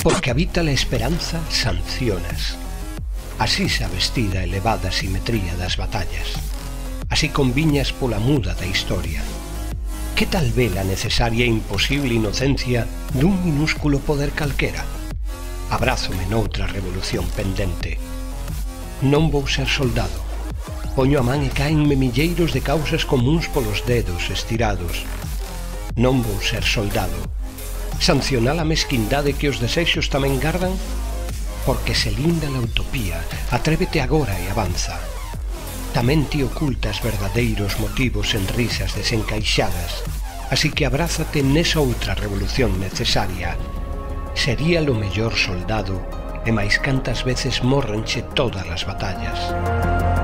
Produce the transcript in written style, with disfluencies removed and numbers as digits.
Porque habita la esperanza, sancionas. Así xa vestida a elevada simetría das batallas. Así conviñas pola muda da historia. Que tal ve la necesaria e imposible inocencia dun minúsculo poder calquera? Abrázome noutra revolución pendente. Non vou ser soldado. Poño a man e caenme milleiros de causas comuns polos dedos estirados. Non vou ser soldado. Sancionar a mesquindade que os desexos tamén gardan? Porque se linda la utopía, atrévete agora e avanza. Tamén ti ocultas verdadeiros motivos en risas desencaixadas, así que abrázate nesa outra revolución necesaria. Sería lo mellor soldado, e máis cantas veces morrenche todas as batallas.